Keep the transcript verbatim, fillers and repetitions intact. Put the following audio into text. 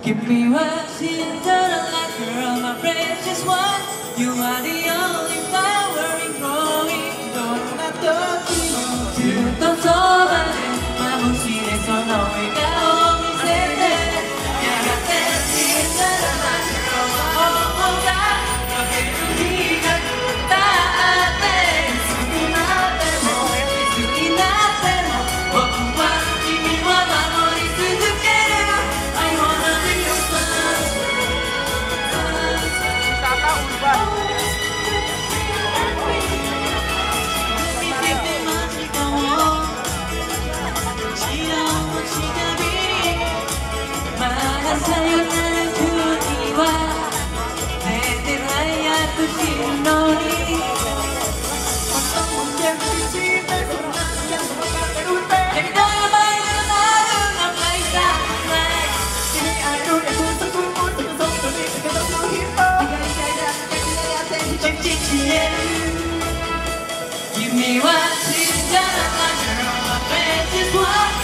君は死んだら like you're my precious one. You are the only flower in growing. どんな時もずっとそばで眩しいその笑顔を見せて、やがて死んだら like you're my home が溶ける日が来たって、いつになってもいつになっても僕は君を守り続ける。I wanna be your son. Wisata urban. 見てて間近を白の近びまださよなら時は出て早く死ぬのに君の名前がなるのかいさ君は死んだら like you're my precious one.